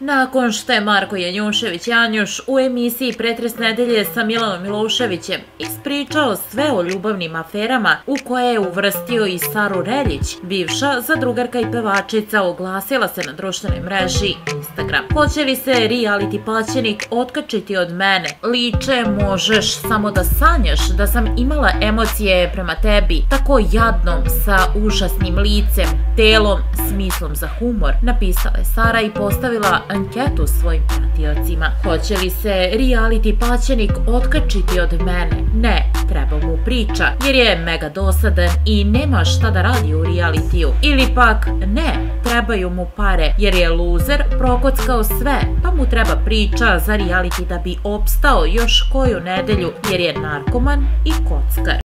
Nakon što je Marko Janjušević-Janjuš u emisiji Pretres nedelje sa Milanom Miloševićem ispričao sve o ljubavnim aferama u koje je uvrstio i Saru Reljić, bivša zadrugarka i pevačica oglasila se na društvenoj mreži Instagram. Hoće li se reality plaćenik otkačiti od mene? Liče, možeš samo da sanjaš da sam imala emocije prema tebi, tako jadnom, sa užasnim licem, telom, smislom za humor, napisala je Sara i postavila anketu svojim pratiocima. Hoće li se reality plaćenik otkačiti od mene? Ne, treba mu priča, jer je mega dosadan i nema šta da radi u realitiju. Ili pak ne, trebaju mu pare, jer je luzer, prokockao sve, pa mu treba priča za reality da bi opstao još koju nedelju, jer je narkoman i kockar.